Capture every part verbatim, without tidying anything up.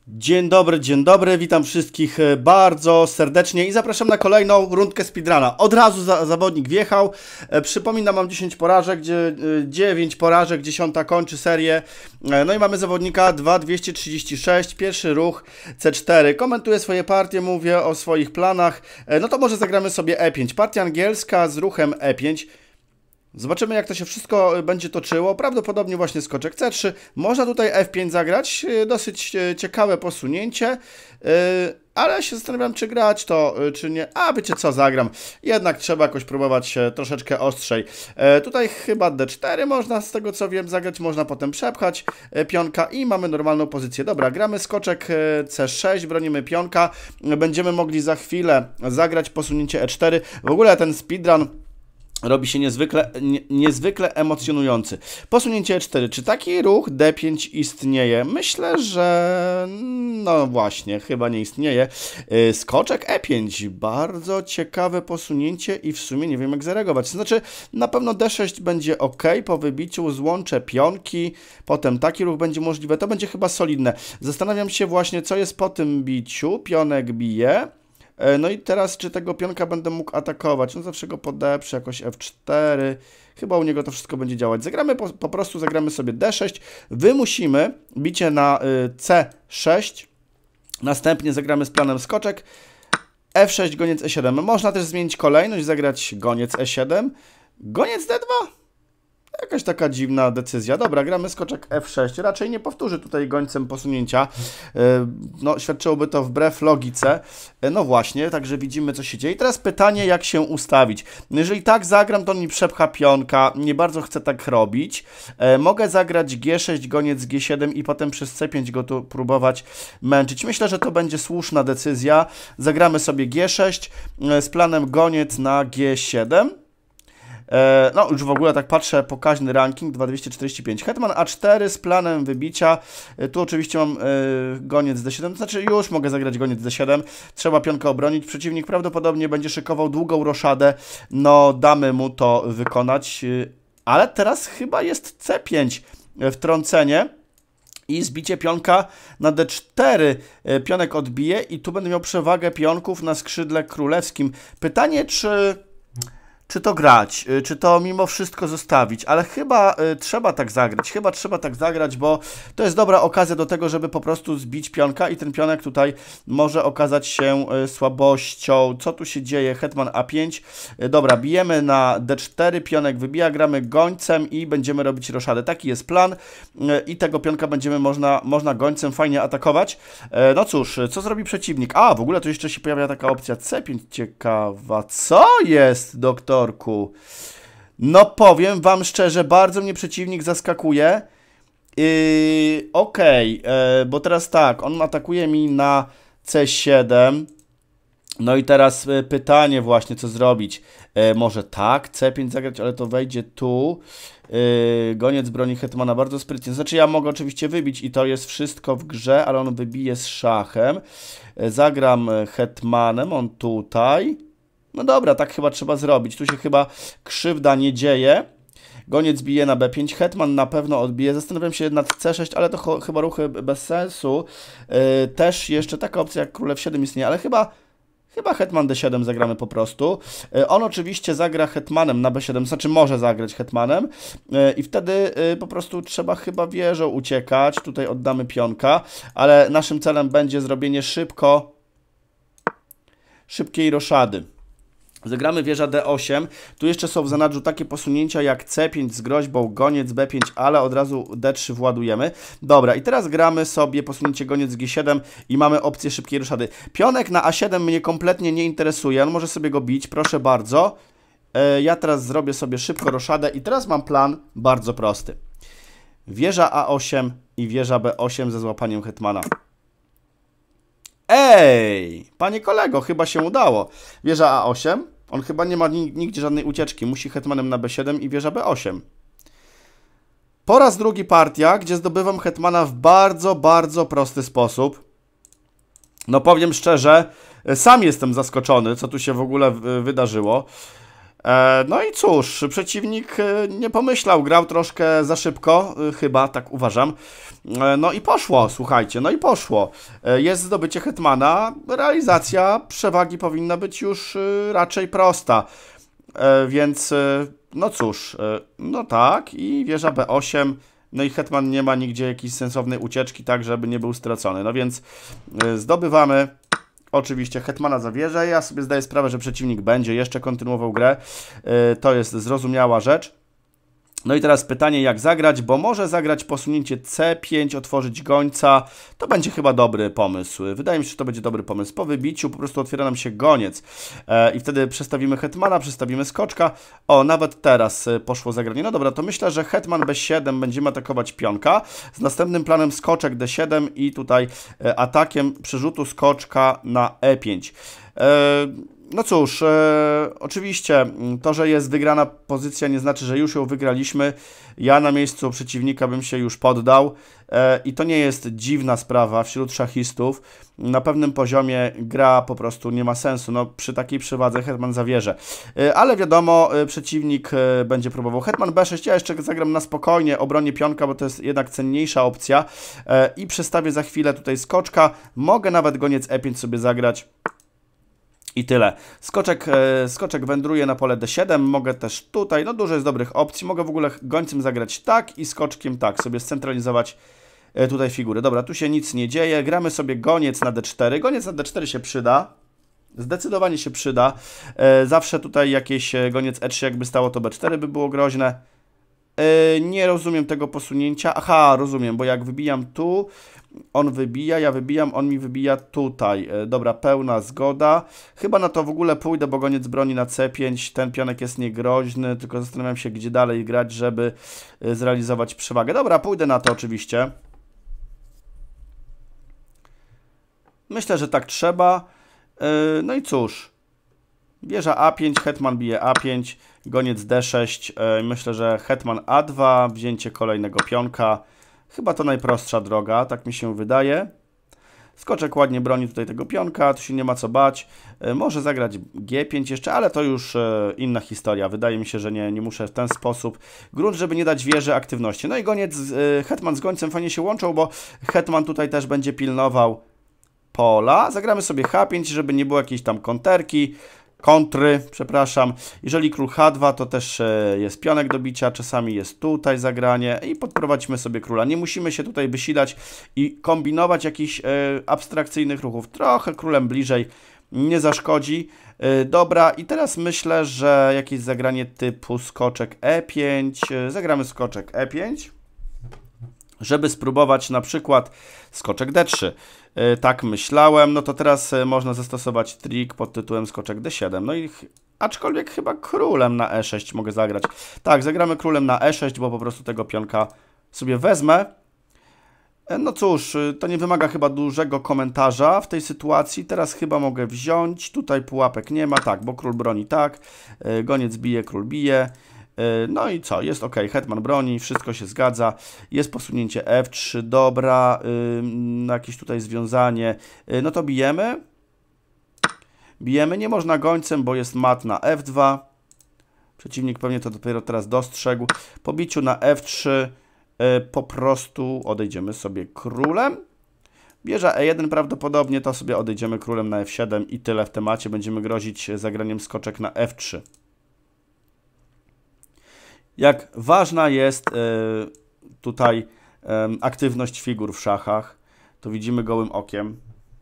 Dzień dobry, dzień dobry, witam wszystkich bardzo serdecznie i zapraszam na kolejną rundkę speedruna. Od razu za, zawodnik wjechał, e, przypominam, mam dziesięć porażek, gdzie e, dziewięć porażek, dziesiąta kończy serię. E, no i mamy zawodnika dwa dwieście trzydzieści sześć, pierwszy ruch C cztery. Komentuję swoje partie, mówię o swoich planach, e, no to może zagramy sobie E pięć. Partia angielska z ruchem E pięć. Zobaczymy, jak to się wszystko będzie toczyło. Prawdopodobnie właśnie skoczek C trzy. Można tutaj F pięć zagrać. Dosyć ciekawe posunięcie. Ale się zastanawiam, czy grać to, czy nie. A wiecie co, zagram. Jednak trzeba jakoś próbować troszeczkę ostrzej. Tutaj chyba D cztery można, z tego co wiem, zagrać. Można potem przepchać pionka i mamy normalną pozycję. Dobra, gramy skoczek C sześć, bronimy pionka. Będziemy mogli za chwilę zagrać posunięcie E cztery. W ogóle ten speedrun robi się niezwykle, nie, niezwykle emocjonujący. Posunięcie E cztery. Czy taki ruch D pięć istnieje? Myślę, że no właśnie, chyba nie istnieje. Yy, skoczek E pięć. Bardzo ciekawe posunięcie i w sumie nie wiem, jak zareagować. To znaczy, na pewno D sześć będzie ok. Po wybiciu złączę pionki. Potem taki ruch będzie możliwy. To będzie chyba solidne. Zastanawiam się właśnie, co jest po tym biciu. Pionek bije. No i teraz, czy tego pionka będę mógł atakować? No zawsze go podeprze, jakoś F cztery. Chyba u niego to wszystko będzie działać. Zagramy po, po prostu, zagramy sobie D sześć. Wymusimy bicie na y, C sześć. Następnie zagramy z planem skoczek. F sześć, goniec E siedem. Można też zmienić kolejność, zagrać goniec E siedem. Goniec D dwa? Jakaś taka dziwna decyzja. Dobra, gramy skoczek F sześć. Raczej nie powtórzy tutaj gońcem posunięcia. No, świadczyłoby to wbrew logice. No właśnie, także widzimy, co się dzieje. I teraz pytanie, jak się ustawić. Jeżeli tak zagram, to on mi przepcha pionka. Nie bardzo chcę tak robić. Mogę zagrać G sześć, goniec G siedem i potem przez C pięć go tu próbować męczyć. Myślę, że to będzie słuszna decyzja. Zagramy sobie G sześć z planem goniec na G siedem. No, już w ogóle tak patrzę, pokaźny ranking, dwa tysiące dwieście czterdzieści pięć. Hetman A cztery z planem wybicia. Tu oczywiście mam y, goniec D siedem, to znaczy już mogę zagrać goniec D siedem. Trzeba pionkę obronić. Przeciwnik prawdopodobnie będzie szykował długą roszadę. No, damy mu to wykonać. Ale teraz chyba jest C pięć wtrącenie. I zbicie pionka na D cztery. Pionek odbije i tu będę miał przewagę pionków na skrzydle królewskim. Pytanie, czy... Czy to grać, czy to mimo wszystko zostawić, ale chyba y, trzeba tak zagrać, chyba trzeba tak zagrać, bo to jest dobra okazja do tego, żeby po prostu zbić pionka i ten pionek tutaj może okazać się y, słabością. Co tu się dzieje? Hetman A pięć, y, dobra, bijemy na D cztery, pionek wybija, gramy gońcem i będziemy robić roszadę. Taki jest plan y, i tego pionka będziemy można, można gońcem fajnie atakować. Y, no cóż, co zrobi przeciwnik? A, w ogóle tu jeszcze się pojawia taka opcja C pięć, ciekawa. Co jest, doktor? No powiem wam szczerze, bardzo mnie przeciwnik zaskakuje. Yy, Okej, okay, yy, bo teraz tak, on atakuje mi na C siedem. No i teraz yy, pytanie właśnie, co zrobić. Yy, może tak, C pięć zagrać, ale to wejdzie tu. Yy, goniec broni hetmana bardzo sprytnie. Znaczy ja mogę oczywiście wybić i to jest wszystko w grze, ale on wybije z szachem. Yy, zagram hetmanem, on tutaj. No dobra, tak chyba trzeba zrobić. Tu się chyba krzywda nie dzieje. Goniec bije na B pięć. Hetman na pewno odbije. Zastanawiam się nad C sześć, ale to chyba ruchy bez sensu. Yy, też jeszcze taka opcja jak król F siedem istnieje, ale chyba... Chyba hetman D siedem zagramy po prostu. Yy, on oczywiście zagra hetmanem na B siedem, znaczy może zagrać hetmanem. Yy, I wtedy yy, po prostu trzeba chyba wieżą uciekać. Tutaj oddamy pionka, ale naszym celem będzie zrobienie szybko... szybkiej roszady. Zagramy wieża D osiem. Tu jeszcze są w zanadrzu takie posunięcia jak C pięć z groźbą, goniec B pięć, ale od razu D trzy władujemy. Dobra, i teraz gramy sobie posunięcie goniec G siedem i mamy opcję szybkiej roszady. Pionek na A siedem mnie kompletnie nie interesuje. On może sobie go bić, proszę bardzo. E, ja teraz zrobię sobie szybko roszadę i teraz mam plan bardzo prosty. Wieża A osiem i wieża B osiem ze złapaniem hetmana. Ej, panie kolego, chyba się udało. Wieża A osiem, on chyba nie ma nigdzie żadnej ucieczki. Musi hetmanem na B siedem i wieża B osiem. Po raz drugi partia, gdzie zdobywam hetmana w bardzo, bardzo prosty sposób. No powiem szczerze, sam jestem zaskoczony, co tu się w ogóle wydarzyło. E, no i cóż, przeciwnik e, nie pomyślał, grał troszkę za szybko, e, chyba, tak uważam. E, no i poszło, słuchajcie, no i poszło. E, jest zdobycie hetmana, realizacja przewagi powinna być już e, raczej prosta. E, więc, e, no cóż, e, no tak, i wieża B osiem, no i hetman nie ma nigdzie jakiejś sensownej ucieczki, tak żeby nie był stracony. No więc e, zdobywamy oczywiście hetmana za wieżę. Ja sobie zdaję sprawę, że przeciwnik będzie jeszcze kontynuował grę. Yy, to jest zrozumiała rzecz. No i teraz pytanie, jak zagrać, bo może zagrać posunięcie C pięć, otworzyć gońca. To będzie chyba dobry pomysł. Wydaje mi się, że to będzie dobry pomysł. Po wybiciu po prostu otwiera nam się goniec. E, I wtedy przestawimy hetmana, przestawimy skoczka. O, nawet teraz poszło zagranie. No dobra, to myślę, że hetman B siedem będziemy atakować pionka. Z następnym planem skoczek D siedem i tutaj e, atakiem przerzutu skoczka na E pięć. E, No cóż, e, oczywiście to, że jest wygrana pozycja nie znaczy, że już ją wygraliśmy. Ja na miejscu przeciwnika bym się już poddał e, i to nie jest dziwna sprawa wśród szachistów. Na pewnym poziomie gra po prostu nie ma sensu. No, przy takiej przewadze hetman zawierze. E, ale wiadomo, e, przeciwnik e, będzie próbował hetman B sześć. Ja jeszcze zagram na spokojnie, obronię pionka, bo to jest jednak cenniejsza opcja e, i przestawię za chwilę tutaj skoczka. Mogę nawet goniec E pięć sobie zagrać. I tyle. Skoczek, e, skoczek wędruje na pole D siedem, mogę też tutaj, no dużo jest dobrych opcji, mogę w ogóle gońcem zagrać tak i skoczkiem tak, sobie scentralizować e, tutaj figury. Dobra, tu się nic nie dzieje, gramy sobie goniec na D cztery, goniec na D cztery się przyda, zdecydowanie się przyda, e, zawsze tutaj jakieś goniec E trzy jakby stało, to B cztery by było groźne. E, nie rozumiem tego posunięcia, aha, rozumiem, bo jak wybijam tu, on wybija, ja wybijam, on mi wybija tutaj. E, dobra, pełna zgoda. Chyba na to w ogóle pójdę, bo goniec broni na C pięć. Ten pionek jest niegroźny, tylko zastanawiam się, gdzie dalej grać, żeby e, zrealizować przewagę. Dobra, pójdę na to oczywiście. Myślę, że tak trzeba. E, no i cóż. Wieża A pięć, hetman bije A pięć, goniec D sześć. E, myślę, że hetman A dwa, wzięcie kolejnego pionka. Chyba to najprostsza droga, tak mi się wydaje. Skoczek ładnie broni tutaj tego pionka, tu się nie ma co bać. E, może zagrać G pięć jeszcze, ale to już e, inna historia. Wydaje mi się, że nie, nie muszę w ten sposób. Grunt, żeby nie dać wieży aktywności. No i goniec, e, hetman z gońcem fajnie się łączą, bo hetman tutaj też będzie pilnował pola. Zagramy sobie H pięć, żeby nie było jakiejś tam konterki. Kontry, przepraszam. Jeżeli król H dwa, to też jest pionek do bicia, czasami jest tutaj zagranie i podprowadźmy sobie króla. Nie musimy się tutaj wysilać i kombinować jakichś e, abstrakcyjnych ruchów. Trochę królem bliżej nie zaszkodzi. E, dobra, i teraz myślę, że jakieś zagranie typu skoczek E pięć. E, zagramy skoczek E pięć. Żeby spróbować na przykład skoczek D trzy. Yy, tak myślałem, no to teraz yy, można zastosować trik pod tytułem skoczek D siedem. No i aczkolwiek chyba królem na E sześć mogę zagrać. Tak, zagramy królem na E sześć, bo po prostu tego pionka sobie wezmę. Yy, no cóż, yy, to nie wymaga chyba dużego komentarza w tej sytuacji. Teraz chyba mogę wziąć, tutaj pułapek nie ma, tak, bo król broni tak, yy, goniec bije, król bije. No i co? Jest ok, hetman broni, wszystko się zgadza. Jest posunięcie F trzy, dobra, yy, jakieś tutaj związanie. Yy, no to bijemy. Bijemy, nie można gońcem, bo jest mat na F dwa. Przeciwnik pewnie to dopiero teraz dostrzegł. Po biciu na F trzy yy, po prostu odejdziemy sobie królem. Wieża E jeden prawdopodobnie, to sobie odejdziemy królem na F siedem i tyle w temacie. Będziemy grozić zagraniem skoczek na F trzy. Jak ważna jest y, tutaj y, aktywność figur w szachach, to widzimy gołym okiem.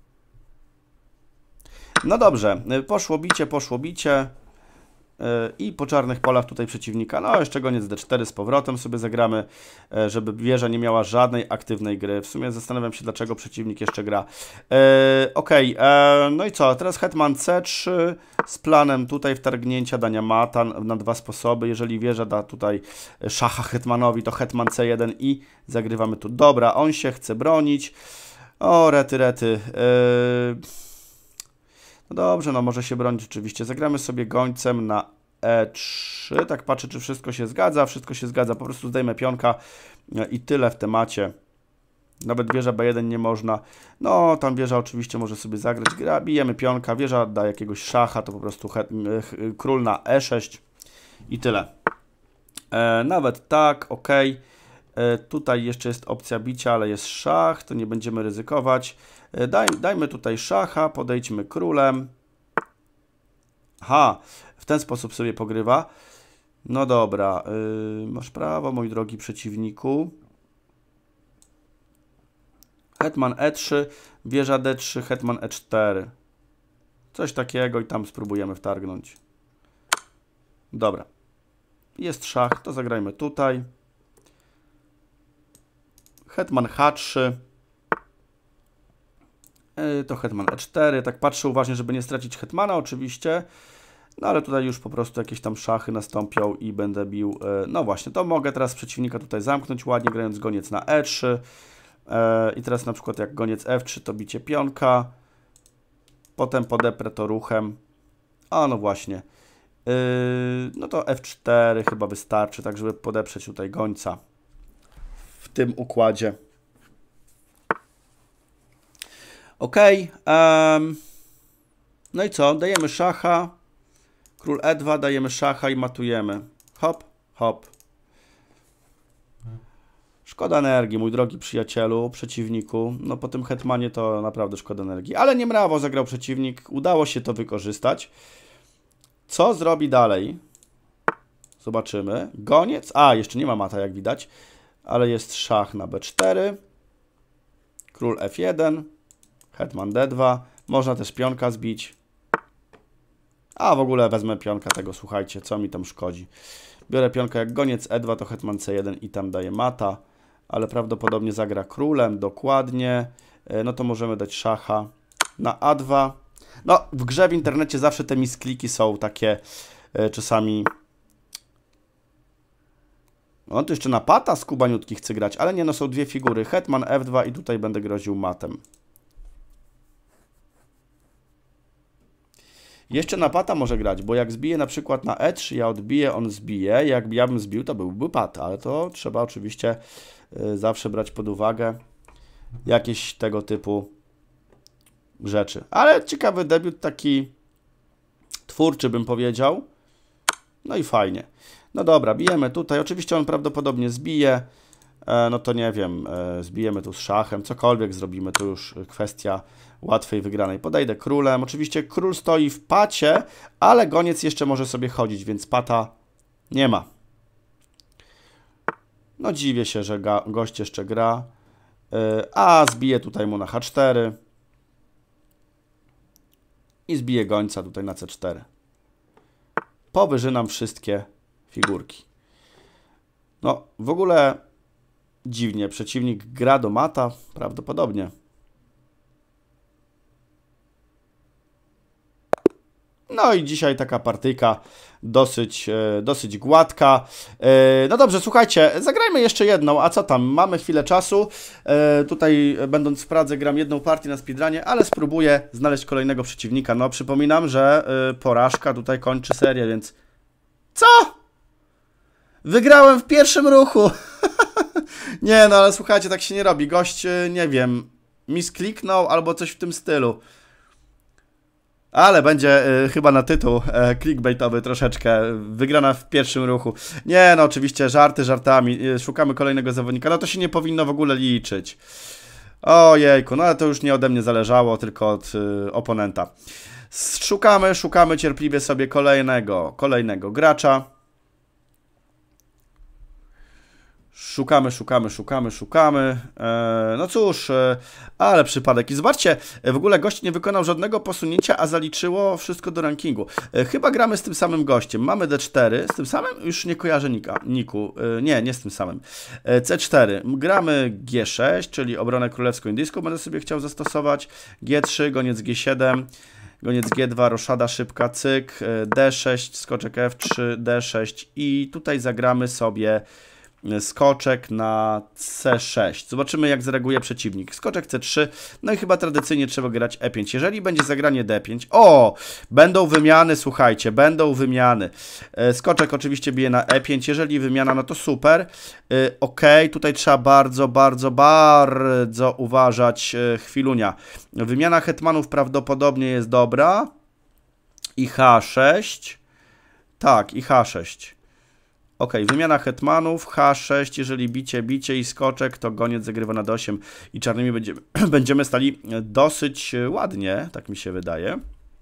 No dobrze, poszło bicie, poszło bicie y, i po czarnych polach tutaj przeciwnika. No jeszcze goniec D cztery z powrotem sobie zagramy, y, żeby wieża nie miała żadnej aktywnej gry. W sumie zastanawiam się, dlaczego przeciwnik jeszcze gra. Y, ok, y, no i co? Teraz hetman C trzy z planem tutaj wtargnięcia, dania mata na dwa sposoby. Jeżeli wieża da tutaj szacha hetmanowi, to hetman C jeden i zagrywamy tu. Dobra, on się chce bronić. O, rety, rety. Yy... No dobrze, no może się bronić oczywiście. Zagramy sobie gońcem na E trzy. Tak patrzę, czy wszystko się zgadza. Wszystko się zgadza. Po prostu zdejmę pionka i tyle w temacie. Nawet wieża B jeden nie można. No, tam wieża oczywiście może sobie zagrać. Gra, bijemy pionka, wieża da jakiegoś szacha, to po prostu król na E sześć i tyle. E, nawet tak, ok. E, tutaj jeszcze jest opcja bicia, ale jest szach, to nie będziemy ryzykować. E, daj, dajmy tutaj szacha, podejdźmy królem. Aha, w ten sposób sobie pogrywa. No dobra, yy, masz prawo, mój drogi przeciwniku. Hetman E trzy, wieża D trzy, hetman E cztery. Coś takiego i tam spróbujemy wtargnąć. Dobra. Jest szach, to zagrajmy tutaj. Hetman H trzy. Yy, to hetman E cztery. Tak patrzę uważnie, żeby nie stracić hetmana oczywiście. No ale tutaj już po prostu jakieś tam szachy nastąpią i będę bił. Yy, no właśnie, to mogę teraz przeciwnika tutaj zamknąć ładnie, grając goniec na E trzy. Yy, I teraz na przykład jak goniec F trzy to bicie pionka. Potem podeprę to ruchem. A no właśnie. Yy, no to F cztery chyba wystarczy, tak żeby podeprzeć tutaj gońca w tym układzie. Ok. Um, no i co? Dajemy szacha. Król E dwa, dajemy szacha i matujemy. Hop, hop. Szkoda energii, mój drogi przyjacielu, przeciwniku. No po tym hetmanie to naprawdę szkoda energii. Ale nie mrawo zagrał przeciwnik. Udało się to wykorzystać. Co zrobi dalej? Zobaczymy. Goniec. A, jeszcze nie ma mata, jak widać. Ale jest szach na B cztery. Król F jeden. Hetman D dwa. Można też pionka zbić. A w ogóle wezmę pionka tego, słuchajcie, co mi tam szkodzi. Biorę pionka jak goniec E dwa, to hetman C jeden i tam daję mata. Ale prawdopodobnie zagra królem, dokładnie. No to możemy dać szacha na A dwa. No, w grze w internecie zawsze te miskliki są takie e, czasami... On tu jeszcze na pata skubaniutki chce grać, ale nie, no są dwie figury. Hetman F dwa i tutaj będę groził matem. Jeszcze na pata może grać, bo jak zbije na przykład na E trzy, ja odbiję, on zbije. Jak ja bym zbił, to byłby pat, ale to trzeba oczywiście y, zawsze brać pod uwagę jakieś tego typu rzeczy. Ale ciekawy debiut, taki twórczy bym powiedział. No i fajnie. No dobra, bijemy tutaj. Oczywiście on prawdopodobnie zbije. E, no to nie wiem, e, zbijemy tu z szachem, cokolwiek zrobimy, to już kwestia łatwej wygranej. Podejdę królem. Oczywiście król stoi w pacie, ale goniec jeszcze może sobie chodzić, więc pata nie ma. No dziwię się, że gość jeszcze gra. E, a zbije tutaj mu na H cztery. I zbije gońca tutaj na C cztery. Powyżynam wszystkie figurki. No w ogóle dziwnie. Przeciwnik gra do mata. Prawdopodobnie. No i dzisiaj taka partyjka dosyć, dosyć gładka. No dobrze, słuchajcie, zagrajmy jeszcze jedną, a co tam? Mamy chwilę czasu. Tutaj będąc w Pradze gram jedną partię na speedrunie, ale spróbuję znaleźć kolejnego przeciwnika. No przypominam, że porażka tutaj kończy serię, więc... Co? Wygrałem w pierwszym ruchu! Nie no, ale słuchajcie, tak się nie robi. Gość, nie wiem, miskliknął albo coś w tym stylu. Ale będzie y, chyba na tytuł y, clickbaitowy troszeczkę. Wygrana w pierwszym ruchu. Nie no, oczywiście żarty żartami. Y, szukamy kolejnego zawodnika. No to się nie powinno w ogóle liczyć. Ojejku, no ale to już nie ode mnie zależało, tylko od y, oponenta. Szukamy, szukamy cierpliwie sobie kolejnego, kolejnego gracza. Szukamy, szukamy, szukamy, szukamy. Eee, no cóż, e, ale przypadek. I zobaczcie, w ogóle gość nie wykonał żadnego posunięcia, a zaliczyło wszystko do rankingu. E, chyba gramy z tym samym gościem. Mamy D cztery, z tym samym? Już nie kojarzę nika, niku. E, nie, nie z tym samym. E, C cztery. Gramy G sześć, czyli obronę królewsko-indyjską będę sobie chciał zastosować. G trzy, goniec G siedem. Goniec G dwa, roszada szybka, cyk. D sześć, skoczek F trzy, D sześć. I tutaj zagramy sobie... skoczek na C sześć. Zobaczymy, jak zareaguje przeciwnik. Skoczek C trzy, no i chyba tradycyjnie trzeba grać E pięć. Jeżeli będzie zagranie D pięć, o, będą wymiany, słuchajcie, będą wymiany. Skoczek oczywiście bije na E pięć, jeżeli wymiana, no to super. Ok, tutaj trzeba bardzo, bardzo, bardzo uważać. Chwilunia. Wymiana hetmanów prawdopodobnie jest dobra. I H sześć. Tak, i H sześć. Ok, wymiana hetmanów, H sześć, jeżeli bicie, bicie i skoczek, to goniec zagrywa na D osiem i czarnymi będziemy, będziemy stali dosyć ładnie, tak mi się wydaje.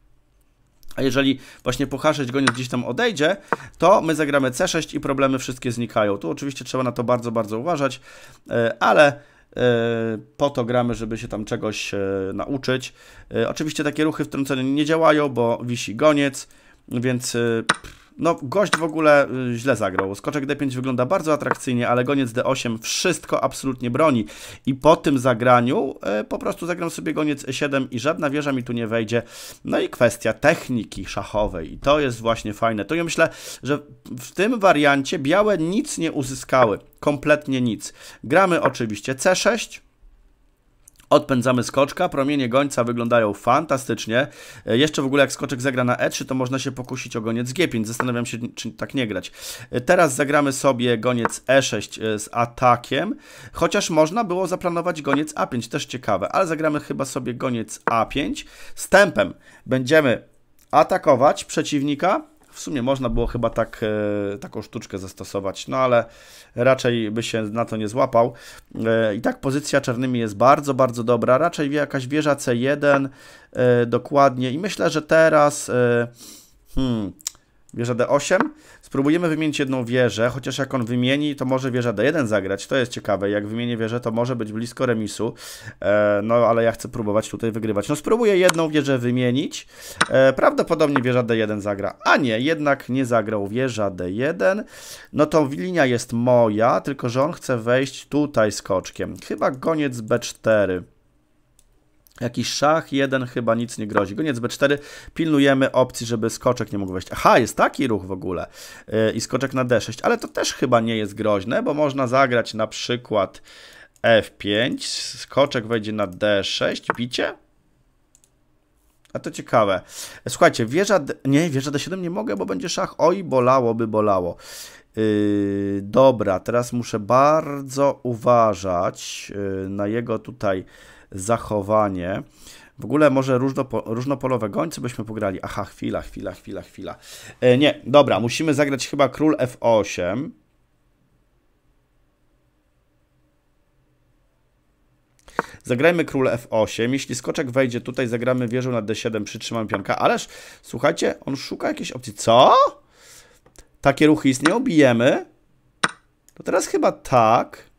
A jeżeli właśnie po H sześć goniec gdzieś tam odejdzie, to my zagramy C sześć i problemy wszystkie znikają. Tu oczywiście trzeba na to bardzo, bardzo uważać, ale po to gramy, żeby się tam czegoś nauczyć. Oczywiście takie ruchy wtrącenia nie działają, bo wisi goniec, więc... No, gość w ogóle źle zagrał. Skoczek D pięć wygląda bardzo atrakcyjnie, ale goniec D osiem wszystko absolutnie broni. I po tym zagraniu e, po prostu zagram sobie goniec E siedem i żadna wieża mi tu nie wejdzie. No i kwestia techniki szachowej. I to jest właśnie fajne. To ja myślę, że w tym wariancie białe nic nie uzyskały. Kompletnie nic. Gramy oczywiście C sześć. Odpędzamy skoczka, promienie gońca wyglądają fantastycznie. Jeszcze w ogóle jak skoczek zagra na E trzy, to można się pokusić o goniec G pięć. Zastanawiam się, czy tak nie grać. Teraz zagramy sobie goniec E sześć z atakiem, chociaż można było zaplanować goniec A pięć, też ciekawe, ale zagramy chyba sobie goniec A pięć. Z tempem będziemy atakować przeciwnika. W sumie można było chyba tak, e, taką sztuczkę zastosować, no ale raczej by się na to nie złapał. E, I tak pozycja czarnymi jest bardzo, bardzo dobra. Raczej jakaś wieża C jeden e, dokładnie. I myślę, że teraz e, hmm, wieża D osiem. Spróbujemy wymienić jedną wieżę, chociaż jak on wymieni, to może wieża D jeden zagrać. To jest ciekawe. Jak wymienię wieżę, to może być blisko remisu. E, no, ale ja chcę próbować tutaj wygrywać. No, spróbuję jedną wieżę wymienić. E, prawdopodobnie wieża D jeden zagra. A nie, jednak nie zagrał wieża D jeden. No to linia jest moja, tylko że on chce wejść tutaj skoczkiem. Chyba goniec B cztery. Jakiś szach, jeden chyba nic nie grozi. Goniec B cztery, pilnujemy opcji, żeby skoczek nie mógł wejść. Aha, jest taki ruch w ogóle. Yy, I skoczek na D sześć, ale to też chyba nie jest groźne, bo można zagrać na przykład F pięć, skoczek wejdzie na D sześć, bicie? A to ciekawe. Słuchajcie, wieża D... nie, wieża D siedem nie mogę, bo będzie szach. Oj, bolałoby, bolało. Yy, dobra, teraz muszę bardzo uważać yy, na jego tutaj zachowanie. W ogóle może różnopo, różnopolowe gońce byśmy pograli. Aha, chwila, chwila, chwila, chwila. E, nie, dobra, musimy zagrać chyba król F osiem. Zagrajmy król F osiem. Jeśli skoczek wejdzie tutaj, zagramy wieżą na D siedem, przytrzymamy pionka. Ależ, słuchajcie, on szuka jakiejś opcji. Co? Takie ruchy istnieją? Bijemy. To teraz chyba tak.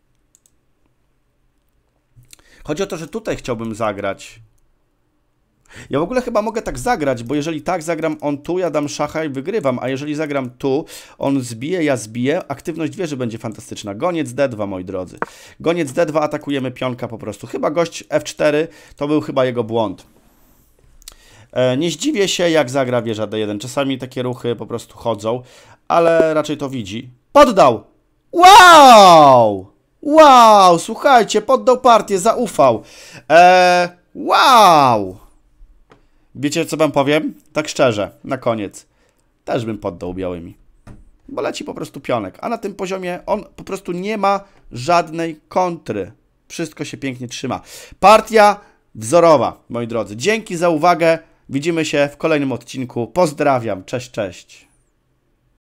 Chodzi o to, że tutaj chciałbym zagrać. Ja w ogóle chyba mogę tak zagrać, bo jeżeli tak zagram on tu, ja dam szacha i wygrywam, a jeżeli zagram tu, on zbije, ja zbiję, aktywność wieży będzie fantastyczna. Goniec D dwa, moi drodzy. Goniec D dwa, atakujemy pionka po prostu. Chyba gość F cztery, to był chyba jego błąd. E, nie zdziwię się, jak zagra wieża D jeden. Czasami takie ruchy po prostu chodzą, ale raczej to widzi. Poddał! Wow! Wow! Słuchajcie, poddał partię, zaufał. E, wow! Wiecie, co wam powiem? Tak szczerze, na koniec. Też bym poddał białymi. Bo leci po prostu pionek. A na tym poziomie on po prostu nie ma żadnej kontry. Wszystko się pięknie trzyma. Partia wzorowa, moi drodzy. Dzięki za uwagę. Widzimy się w kolejnym odcinku. Pozdrawiam. Cześć, cześć.